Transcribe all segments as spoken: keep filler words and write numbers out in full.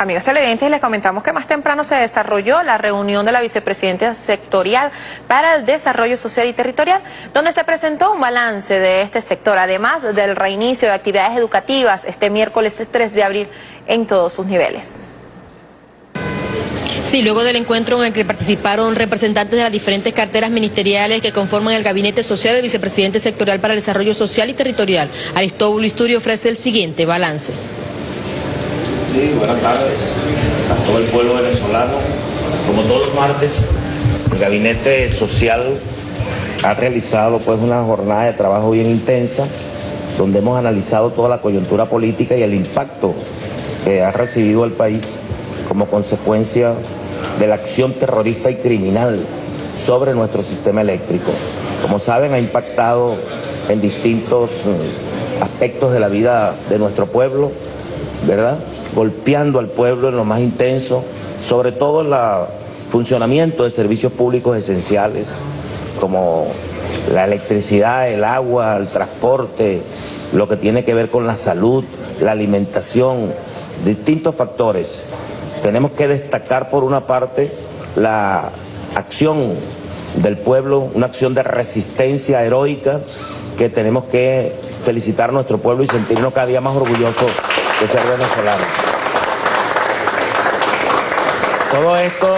Amigos televidentes, les comentamos que más temprano se desarrolló la reunión de la vicepresidenta sectorial para el desarrollo social y territorial, donde se presentó un balance de este sector, además del reinicio de actividades educativas este miércoles tres de abril en todos sus niveles. Sí, luego del encuentro en el que participaron representantes de las diferentes carteras ministeriales que conforman el Gabinete Social del Vicepresidente Sectorial para el Desarrollo Social y Territorial, Aristóbulo Isturi ofrece el siguiente balance. Sí, buenas tardes a todo el pueblo venezolano. Como todos los martes, el Gabinete Social ha realizado pues una jornada de trabajo bien intensa, donde hemos analizado toda la coyuntura política y el impacto que ha recibido el país como consecuencia de la acción terrorista y criminal sobre nuestro sistema eléctrico. Como saben, ha impactado en distintos aspectos de la vida de nuestro pueblo, ¿verdad?, golpeando al pueblo en lo más intenso, sobre todo en el funcionamiento de servicios públicos esenciales, como la electricidad, el agua, el transporte, lo que tiene que ver con la salud, la alimentación, distintos factores. Tenemos que destacar, por una parte, la acción del pueblo, una acción de resistencia heroica que tenemos que felicitar a nuestro pueblo y sentirnos cada día más orgullosos de ser venezolanos. Todo esto,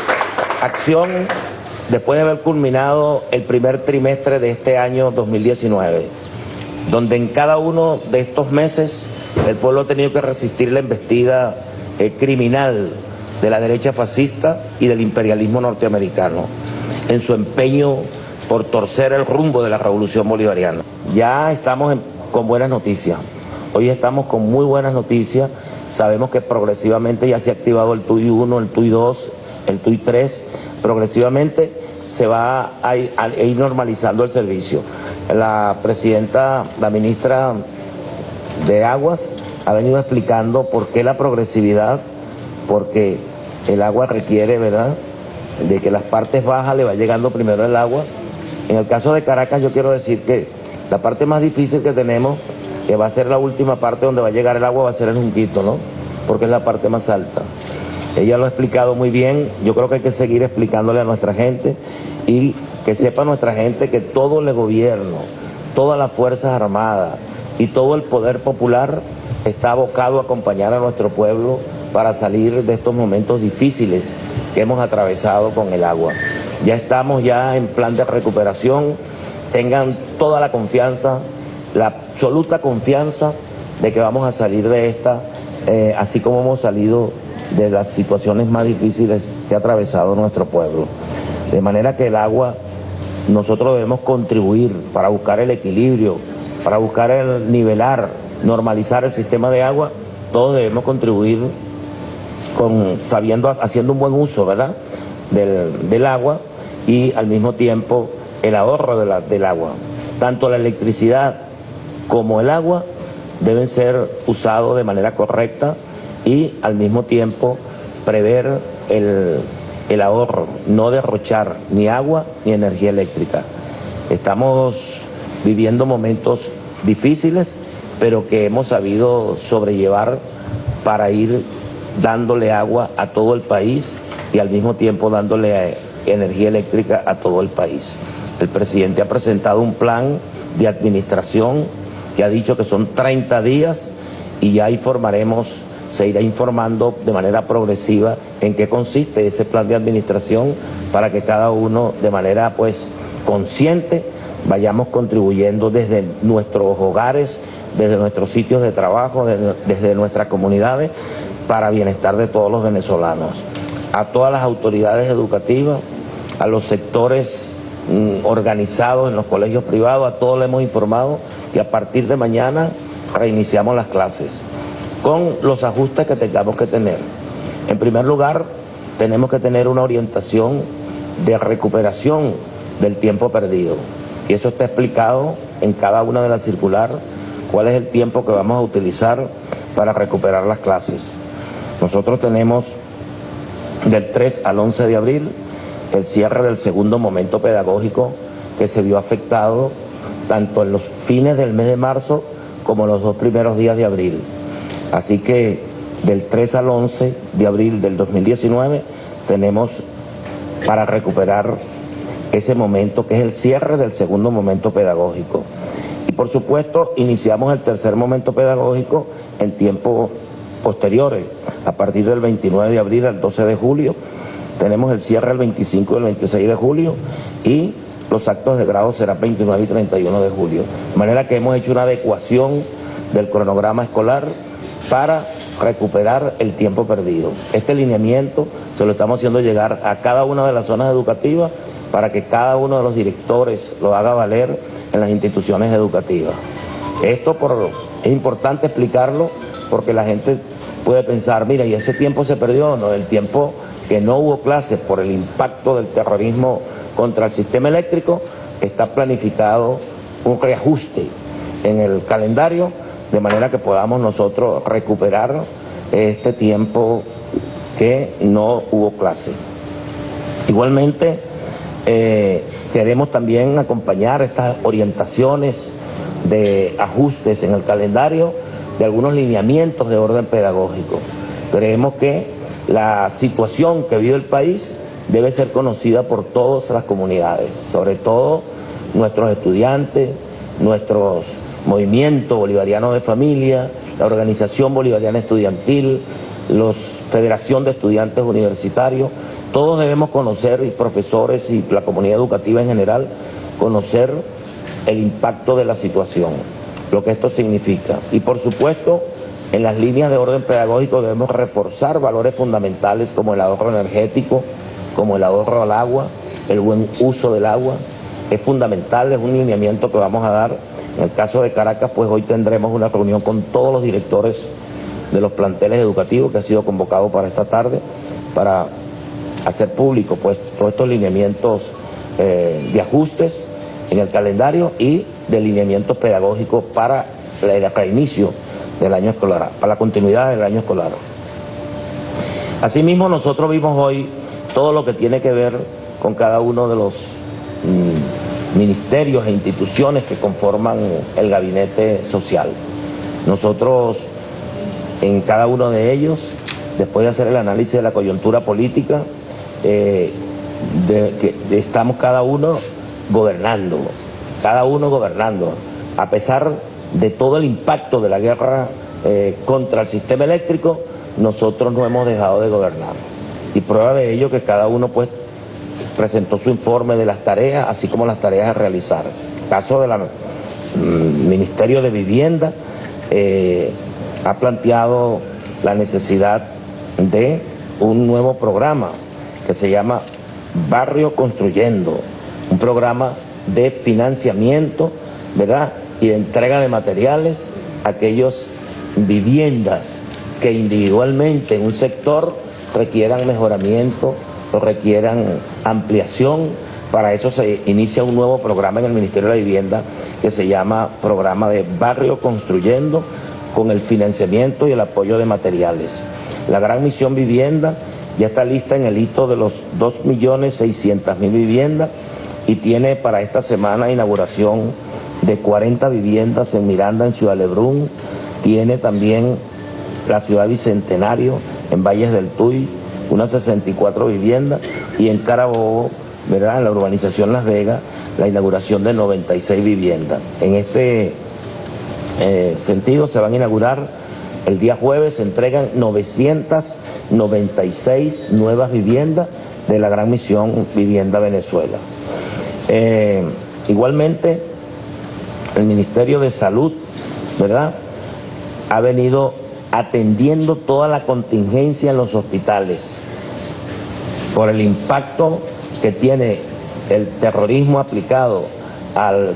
acción después de haber culminado el primer trimestre de este año dos mil diecinueve, donde en cada uno de estos meses el pueblo ha tenido que resistir la embestida eh, criminal de la derecha fascista y del imperialismo norteamericano, en su empeño por torcer el rumbo de la revolución bolivariana. Ya estamos en, con buenas noticias. Hoy estamos con muy buenas noticias. Sabemos que progresivamente ya se ha activado el T U I uno, el T U I dos, el T U I tres. Progresivamente se va a ir, a ir normalizando el servicio. La presidenta, la ministra de Aguas, ha venido explicando por qué la progresividad, porque el agua requiere, ¿verdad?, de que las partes bajas le va llegando primero el agua. En el caso de Caracas, yo quiero decir que la parte más difícil que tenemos, que va a ser la última parte donde va a llegar el agua, va a ser el Junquito, ¿no?, porque es la parte más alta. Ella lo ha explicado muy bien. Yo creo que hay que seguir explicándole a nuestra gente y que sepa nuestra gente que todo el gobierno, todas las Fuerzas Armadas y todo el poder popular está abocado a acompañar a nuestro pueblo para salir de estos momentos difíciles que hemos atravesado con el agua. Ya estamos ya en plan de recuperación. Tengan toda la confianza, la absoluta confianza de que vamos a salir de esta, eh, así como hemos salido de las situaciones más difíciles que ha atravesado nuestro pueblo. De manera que el agua, nosotros debemos contribuir para buscar el equilibrio, para buscar el nivelar, normalizar el sistema de agua. Todos debemos contribuir con, sabiendo, haciendo un buen uso, ¿verdad?, del, del agua, y al mismo tiempo el ahorro de la, del agua. Tanto la electricidad como el agua deben ser usados de manera correcta y al mismo tiempo prever el, el ahorro, no derrochar ni agua ni energía eléctrica. Estamos viviendo momentos difíciles, pero que hemos sabido sobrellevar para ir dándole agua a todo el país y al mismo tiempo dándole energía eléctrica a todo el país. El presidente ha presentado un plan de administración que ha dicho que son treinta días y ya informaremos, se irá informando de manera progresiva en qué consiste ese plan de administración para que cada uno de manera pues consciente vayamos contribuyendo desde nuestros hogares, desde nuestros sitios de trabajo, desde, desde nuestras comunidades, para bienestar de todos los venezolanos. A todas las autoridades educativas, a los sectores mm, organizados en los colegios privados, a todos les hemos informado que a partir de mañana reiniciamos las clases, con los ajustes que tengamos que tener. En primer lugar, tenemos que tener una orientación de recuperación del tiempo perdido. Y eso está explicado en cada una de las circulares, cuál es el tiempo que vamos a utilizar para recuperar las clases. Nosotros tenemos del tres al once de abril el cierre del segundo momento pedagógico, que se vio afectado tanto en los fines del mes de marzo como en los dos primeros días de abril. Así que del tres al once de abril del dos mil diecinueve, tenemos para recuperar ese momento que es el cierre del segundo momento pedagógico. Y por supuesto iniciamos el tercer momento pedagógico en tiempos posteriores, a partir del veintinueve de abril al doce de julio, tenemos el cierre el veinticinco y el veintiséis de julio y los actos de grado serán veintinueve y treinta y uno de julio. De manera que hemos hecho una adecuación del cronograma escolar para recuperar el tiempo perdido. Este lineamiento se lo estamos haciendo llegar a cada una de las zonas educativas para que cada uno de los directores lo haga valer en las instituciones educativas. Esto por, es importante explicarlo porque la gente puede pensar, mira, ¿y ese tiempo se perdió? No, el tiempo que no hubo clases por el impacto del terrorismo contra el sistema eléctrico, está planificado un reajuste en el calendario, de manera que podamos nosotros recuperar este tiempo que no hubo clase. Igualmente, eh, queremos también acompañar estas orientaciones de ajustes en el calendario de algunos lineamientos de orden pedagógico. Creemos que la situación que vive el país debe ser conocida por todas las comunidades, sobre todo nuestros estudiantes, nuestros movimientos bolivarianos de familia, la Organización Bolivariana Estudiantil, la Federación de Estudiantes Universitarios. Todos debemos conocer, y profesores y la comunidad educativa en general, conocer el impacto de la situación, lo que esto significa. Y por supuesto, en las líneas de orden pedagógico debemos reforzar valores fundamentales como el ahorro energético, como el ahorro al agua, el buen uso del agua. Es fundamental, es un lineamiento que vamos a dar. En el caso de Caracas, pues hoy tendremos una reunión con todos los directores de los planteles educativos que ha sido convocado para esta tarde, para hacer público pues todos estos lineamientos eh, de ajustes en el calendario y de lineamientos pedagógicos para el reinicio del año escolar, para la continuidad del año escolar. Asimismo, nosotros vimos hoy todo lo que tiene que ver con cada uno de los mmm, ministerios e instituciones que conforman el gabinete social. Nosotros, en cada uno de ellos, después de hacer el análisis de la coyuntura política, eh, de, que de, estamos cada uno gobernando, cada uno gobernando, a pesar de todo el impacto de la guerra eh, contra el sistema eléctrico, nosotros no hemos dejado de gobernar. Y prueba de ello que cada uno pues presentó su informe de las tareas, así como las tareas a realizar. El caso del mm, Ministerio de Vivienda eh, ha planteado la necesidad de un nuevo programa que se llama Barrio Construyendo, un programa de financiamiento, ¿verdad?, y de entrega de materiales a aquellas viviendas que individualmente en un sector requieran mejoramiento o requieran ampliación. Para eso se inicia un nuevo programa en el Ministerio de la Vivienda que se llama Programa de Barrio Construyendo, con el financiamiento y el apoyo de materiales. La Gran Misión Vivienda ya está lista en el hito de los dos millones seiscientas mil viviendas y tiene para esta semana inauguración de cuarenta viviendas en Miranda, en Ciudad Lebrún. Tiene también la Ciudad Bicentenario, en Valles del Tuy, unas sesenta y cuatro viviendas, y en Carabobo, ¿verdad?, en la urbanización Las Vegas, la inauguración de noventa y seis viviendas. En este eh, sentido se van a inaugurar el día jueves, se entregan novecientas noventa y seis nuevas viviendas de la Gran Misión Vivienda Venezuela. Eh, igualmente, el Ministerio de Salud, ¿verdad?, ha venido atendiendo toda la contingencia en los hospitales por el impacto que tiene el terrorismo aplicado al,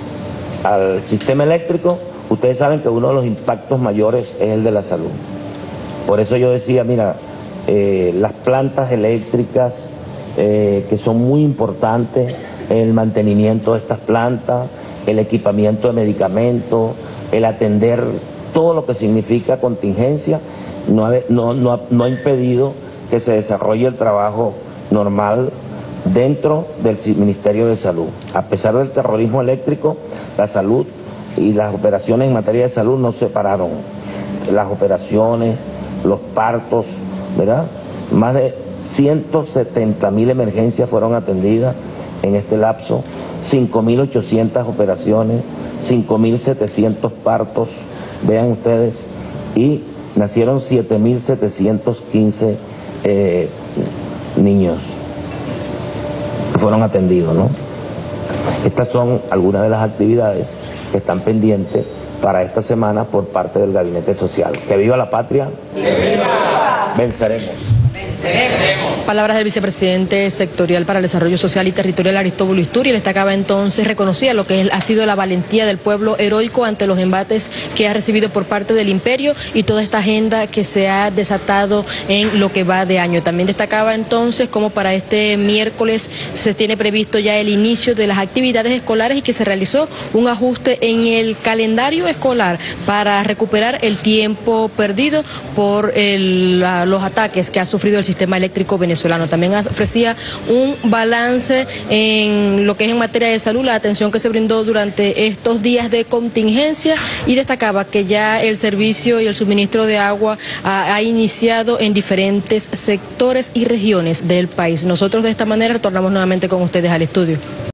al sistema eléctrico. Ustedes saben que uno de los impactos mayores es el de la salud. Por eso yo decía, mira, eh, las plantas eléctricas eh, que son muy importantes, el mantenimiento de estas plantas, el equipamiento de medicamentos, el atender todo lo que significa contingencia, no ha, no, no, ha, no ha impedido que se desarrolle el trabajo normal dentro del Ministerio de Salud. A pesar del terrorismo eléctrico, la salud y las operaciones en materia de salud no se pararon. Las operaciones, los partos, ¿verdad? Más de ciento setenta mil emergencias fueron atendidas en este lapso, cinco mil ochocientas operaciones, cinco mil setecientos partos, vean ustedes, y nacieron siete mil setecientos quince eh, niños que fueron atendidos, ¿no? Estas son algunas de las actividades que están pendientes para esta semana por parte del Gabinete Social. ¡Que viva la patria! ¡Que viva! Venceremos. Palabras del vicepresidente sectorial para el desarrollo social y territorial Aristóbulo Isturi. Destacaba entonces, reconocía lo que ha sido la valentía del pueblo heroico ante los embates que ha recibido por parte del imperio y toda esta agenda que se ha desatado en lo que va de año. También destacaba entonces cómo para este miércoles se tiene previsto ya el inicio de las actividades escolares y que se realizó un ajuste en el calendario escolar para recuperar el tiempo perdido por el, los ataques que ha sufrido el sistema eléctrico venezolano. También ofrecía un balance en lo que es en materia de salud, la atención que se brindó durante estos días de contingencia, y destacaba que ya el servicio y el suministro de agua ha, ha iniciado en diferentes sectores y regiones del país. Nosotros de esta manera retornamos nuevamente con ustedes al estudio.